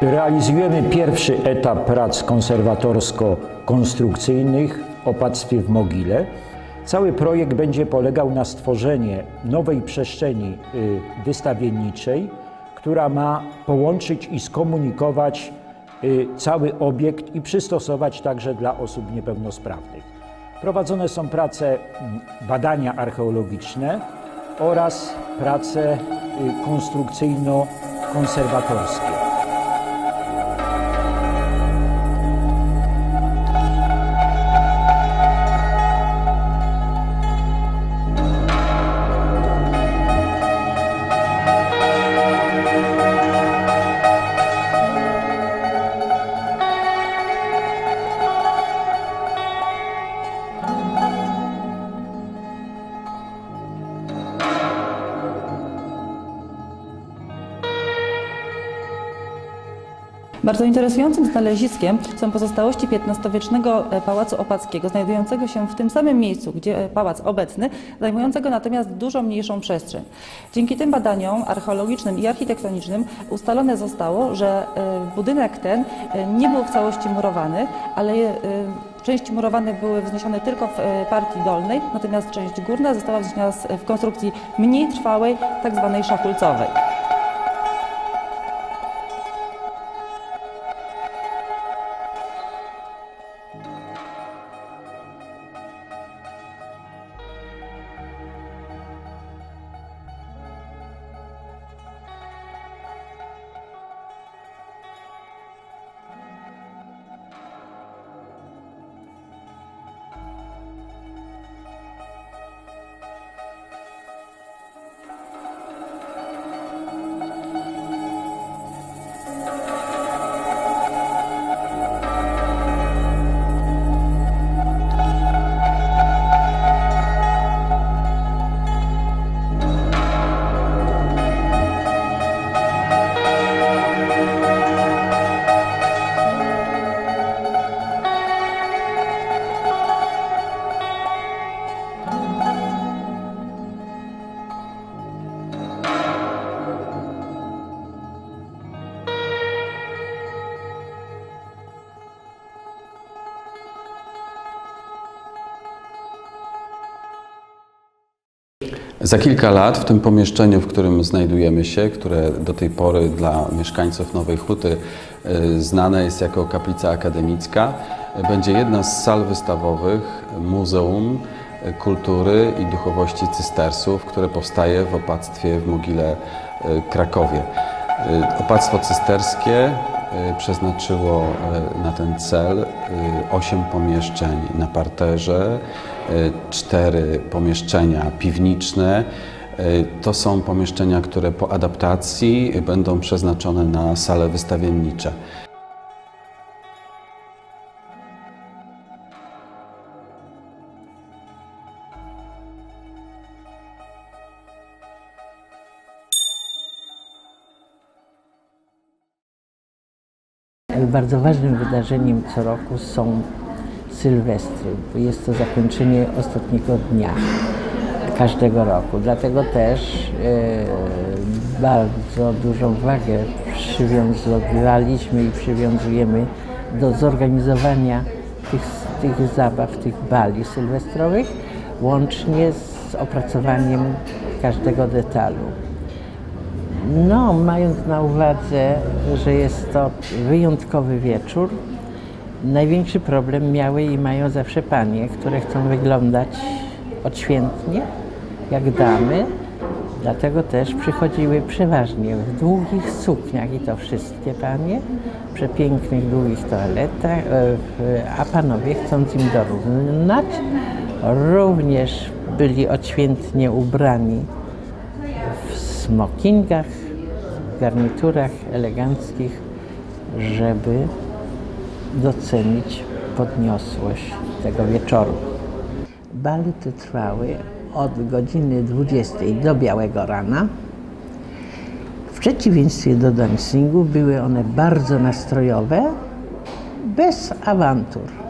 Realizujemy pierwszy etap prac konserwatorsko-konstrukcyjnych w opactwie w Mogile. Cały projekt będzie polegał na stworzeniu nowej przestrzeni wystawienniczej, która ma połączyć i skomunikować cały obiekt i przystosować także dla osób niepełnosprawnych. Prowadzone są prace badania archeologiczne oraz prace konstrukcyjno-konserwatorskie. Bardzo interesującym znaleziskiem są pozostałości XV-wiecznego Pałacu Opackiego, znajdującego się w tym samym miejscu, gdzie pałac obecny, zajmującego natomiast dużo mniejszą przestrzeń. Dzięki tym badaniom archeologicznym i architektonicznym ustalone zostało, że budynek ten nie był w całości murowany, ale części murowane były wzniesione tylko w partii dolnej, natomiast część górna została wzniesiona w konstrukcji mniej trwałej, tak zwanej szachulcowej. Za kilka lat w tym pomieszczeniu, w którym znajdujemy się, które do tej pory dla mieszkańców Nowej Huty znane jest jako Kaplica Akademicka, będzie jedna z sal wystawowych Muzeum Kultury i Duchowości Cystersów, które powstaje w opactwie w Mogile Krakowie. Opactwo cysterskie przeznaczyło na ten cel 8 pomieszczeń na parterze, 4 pomieszczenia piwniczne. To są pomieszczenia, które po adaptacji będą przeznaczone na sale wystawiennicze. Bardzo ważnym wydarzeniem co roku są Sylwestry, bo jest to zakończenie ostatniego dnia każdego roku. Dlatego też bardzo dużą wagę przywiązywaliśmy i przywiązujemy do zorganizowania tych zabaw, tych bali sylwestrowych, łącznie z opracowaniem każdego detalu. No, mając na uwadze, że jest to wyjątkowy wieczór, największy problem miały i mają zawsze panie, które chcą wyglądać odświętnie, jak damy. Dlatego też przychodziły przeważnie w długich sukniach, i to wszystkie panie, w przepięknych, długich toaletach, a panowie, chcąc im dorównać, również byli odświętnie ubrani w smokingach, w garniturach eleganckich, żeby docenić podniosłość tego wieczoru. Bale te trwały od godziny 20 do białego rana. W przeciwieństwie do dancingu były one bardzo nastrojowe, bez awantur.